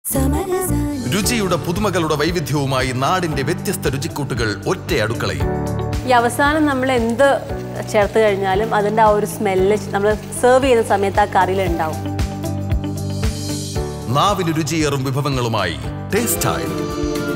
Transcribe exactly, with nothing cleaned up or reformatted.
രുചിയുടെ പുതുമകളുടെ വൈവിധ്യവുമായി നാടിന്റെ വ്യത്യസ്ത രുചിക്കൂട്ടുകൾ ഒറ്റ അടുക്കളയിൽ. ഈ അവസാനം നമ്മൾ എന്ത് ചേർത്ത് കഴിഞ്ഞാലും അതിൻ്റെ ആ ഒരു സ്മെല്ല് നമ്മൾ സെർവ് ചെയ്യുന്ന സമയത്ത് ആ കറിയിൽ ഉണ്ടാവും. നാവിന് രുചിയേറും വിഭവങ്ങളുമായി ടേസ്റ്റ് ടൈം.